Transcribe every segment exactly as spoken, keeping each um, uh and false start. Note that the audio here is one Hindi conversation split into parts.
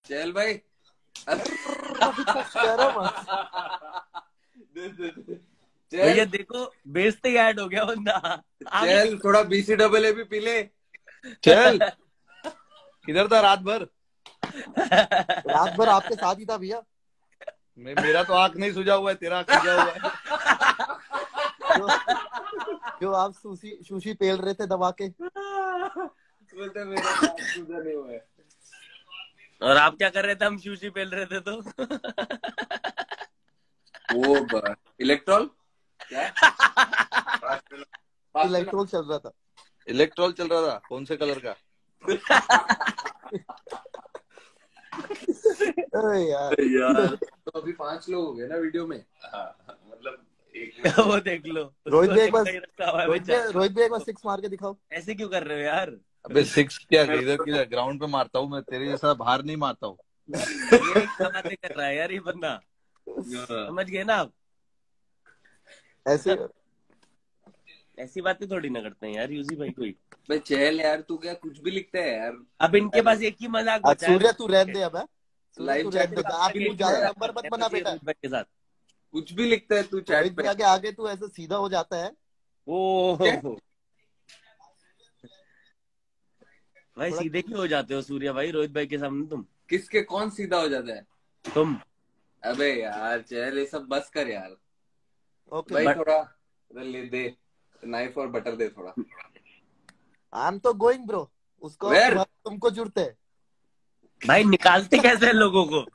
चल भाई भैया देखो बेचते ही ऐड हो गया बंदा। चल थोड़ा बीसी डबल ए भी पी ले। चल किधर था रात भर? रात भर आपके साथ ही था भैया। मैं मेरा तो आंख नहीं सुझा हुआ है, तेरा आंख सुझा हुआ है। जो, जो आप सुशी सुशी पेल रहे थे दबा के। बोलते मेरा आंख सुझा नहीं हुआ है। और आप क्या कर रहे थे? हम सुशी पेल रहे थे तो वो इलेक्ट्रॉल क्या इलेक्ट्रोल चल रहा था। इलेक्ट्रॉल चल रहा था? कौन से कलर का? अरे यार यार तो अभी पांच लोग हो गए ना वीडियो में। मतलब एक वो देख लो रोहित भाई एक बार रोहित रोहित भाई एक बार सिक्स मार के दिखाओ। ऐसे क्यों कर रहे हो यार? अबे सिक्स क्या, इधर किधर ग्राउंड पे मारता हूँ मैं, तेरे जैसा बाहर नहीं मारता हूँ। ये बातें कर रहा है यार ये बंदा, समझ गए ना आप? ऐसे ऐसी बातें थोड़ी ना करते हैं यार यूजी भाई कोई। भाई चल यार तू क्या कुछ भी लिखता है यार। अब इनके पास एक ही मजाक बचा है। सूर्य तू रहने दे अब। लाइव चैट तू ज्यादा नंबर मत बना बेटा। के साथ कुछ भी लिखता है तू चैट पे। आगे आगे तू ऐसे सीधा हो जाता है। ओ भाई सीधे क्यों हो जाते हो सूर्या भाई रोहित भाई के सामने तुम? किसके कौन सीधा हो जाता है? तुम। अबे यार चल ये सब बस कर यार। ओके भाई थोड़ा ले दे नाइफ और बटर दे थोड़ा। आई एम तो गोइंग ब्रो। उसको तुमको जुड़ते है भाई। निकालते कैसे हैं लोगों को?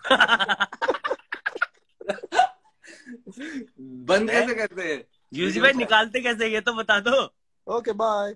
बंद कैसे करते हैं यूजी भाई? निकालते कैसे ये तो बता दो। Okay bye.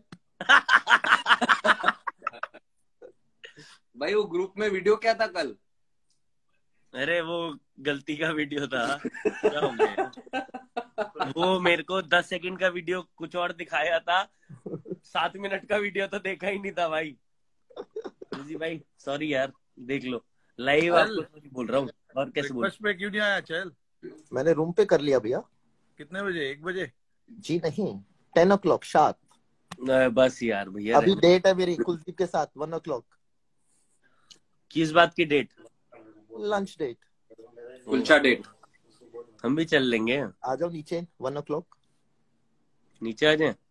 भाई वो ग्रुप में वीडियो क्या था कल? अरे वो गलती का वीडियो था। क्या हो गया? वो मेरे को दस सेकंड का वीडियो कुछ और दिखाया था, सात मिनट का वीडियो तो देखा ही नहीं था भाई। जी भाई सॉरी यार, देख लो लाइव आपको बोल रहा हूँ। और कैसे बोल पे क्यों नहीं आया? चल मैंने रूम पे कर लिया भैया। कितने बजे? एक बजे? जी नहीं, टेन ओ क्लॉक शार्प। बस यार भैया अभी डेट है मेरी कुलदीप के साथ वन ओ क्लॉक। किस बात की date? Lunch date. Kulcha date. हम भी चल लेंगे। आ जाओ नीचे वन ओ क्लॉक। नीचे आ जाए।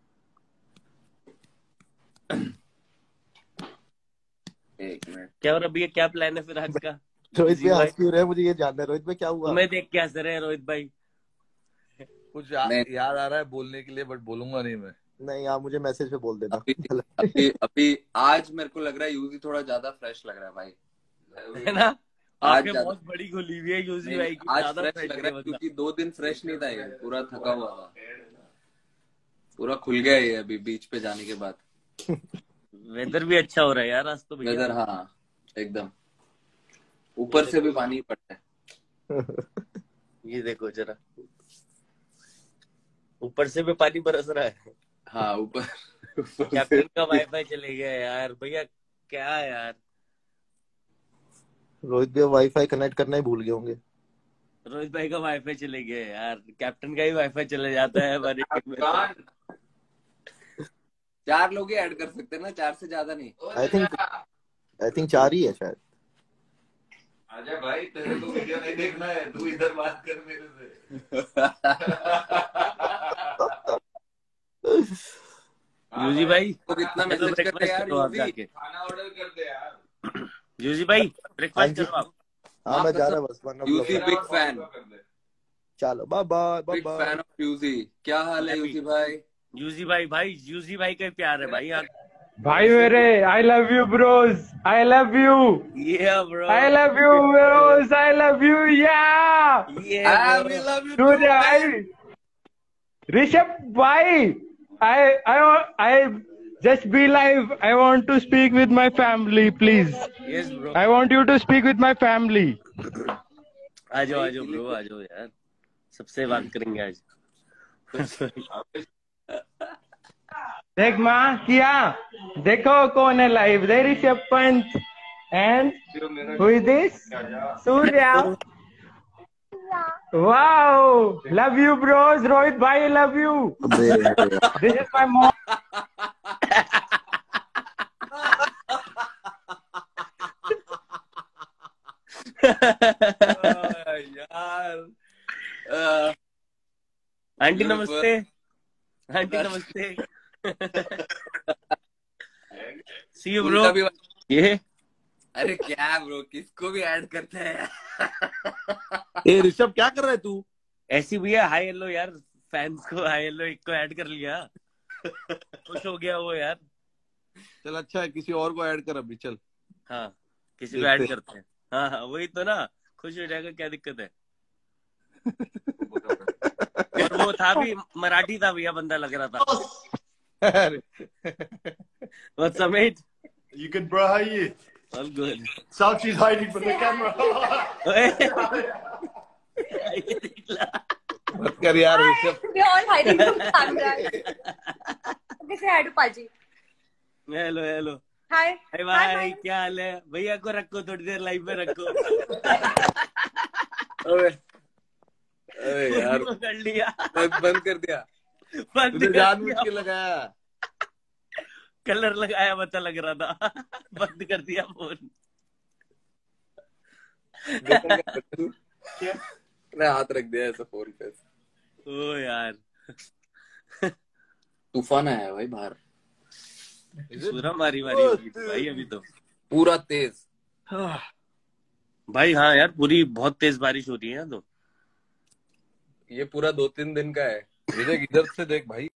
एक मिनट क्या और अभी क्या प्लान है फिर आज का? रोहित भाई हंस क्यों रहे? मुझे ये जानना है रोहित भाई क्या हुआ? तुम्हें देख के हंस रहे हैं रोहित भाई? कुछ या, याद आ रहा है बोलने के लिए बट बोलूंगा नहीं मैं। नहीं आप मुझे मैसेज पे बोल देना। अभी, अभी अभी आज मेरे को लग रहा है यूजी थोड़ा ज्यादा फ्रेश लग रहा है भाई, है ना? आज बहुत बड़ी खुली हुई है यूजी भाई की। आज फ्रेश लग रहा है क्योंकि दो दिन फ्रेश नहीं था ये, पूरा थका हुआ था, पूरा खुल गया ये अभी बीच पे जाने के बाद। वेदर भी अच्छा हो रहा है यार आज तो भैया। वेदर हाँ एकदम, ऊपर से भी पानी पड़ रहा है। ये देखो जरा, ऊपर से भी पानी बरस रहा है। हाँ ऊपर कैप्टन का वाईफाई चले गया यार भैया, क्या यार। रोहित भाई वाईफाई कनेक्ट करना ही भूल गए होंगे। रोहित भाई का वाईफाई चले गया यार, कैप्टन का ही वाईफाई चले जाता है हमारे टीम में। चार लोग ही ऐड कर सकते हैं ना, चार से ज्यादा नहीं। आई थिंक आई थिंक चार ही है शायद। आजा भाई, तेरे को वीडियो नहीं देखना है, तू इधर बात कर मेरे से। यूजी भाई तो कितना मैसेज करते हैं यार यूजी, खाना ऑर्डर कर दे यार। यूजी भाई ब्रेकफास्ट करो आप। हाँ मैं जा रहा बस वन यूजी बिग फैन। चलो bye bye bye big fan of UG. क्या हाल है यूजी भाई? यूजी भाई भाई यूजी भाई का प्यार है भाई यार। भाई मेरे I love you bros, I love you, yeah bro, I love you bros, I love you ya yeah we love you too, too भाई ऋषभ भाई, I I I just be live. I want to speak with my family, please. yes bro, I want you to speak with my family. आ जाओ आ जाओ ब्रो, आ जाओ यार, सबसे बात करेंगे आज। देख माँ किया, देखो कौन है live, the Rishabh Pant and who is this? Surya. Wow, love you bros, Rohit bhai, love you. This is my mom. यार अ, आंटी Beautiful. नमस्ते, आंटी नमस्ते। See you bro. उनका भी ये अरे क्या ब्रो, किसको भी ऐड करते हैं। ए ऋषभ क्या कर रहा है तू? ऐसी भी है, हाय हेलो यार, फैंस को हाय हेलो एक को ऐड कर लिया, खुश हो गया वो यार। चल अच्छा है, किसी और को ऐड कर अभी, चल। हाँ किसी को ऐड करते हैं। हाँ हाँ वही तो ना, खुश हो जाएगा, क्या दिक्कत है। और वो था भी मराठी था भैया, बंदा लग रहा था। What's up, mate? You good, bro? How are you? All good. Salchi's hiding from the camera. मत कर यार Rishabh. We're all hiding from the camera. Okay, say hi to Paji. Hello hello, Hi. Hi भाई, क्या हाल है? भैया को रखो थोड़ी देर, लाइव में रखो। अबे अबे यार कर लिया, बंद बंद कर दिया। बंद तूने कर जानबूझ दिया। के लगाया। कलर लगाया पता लग रहा था, बंद कर दिया फोन। मैं हाथ रख दिया ऐसा फोन पे। ओ यार तूफान आया है भाई बाहर, पूरा मारी मारी होगी भाई अभी तो, पूरा तेज। भाई हाँ यार, पूरी बहुत तेज बारिश हो रही है यहाँ तो। ये पूरा दो तीन दिन का है। इधर इधर से देख भाई।